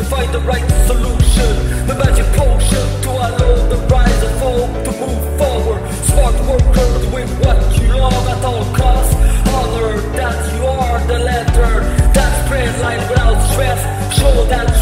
to find the right solution, the magic potion to allow the rise and fall to move forward. Smart worker doing what you love at all costs. Honor that you are the lantern that spread light without stress. Show that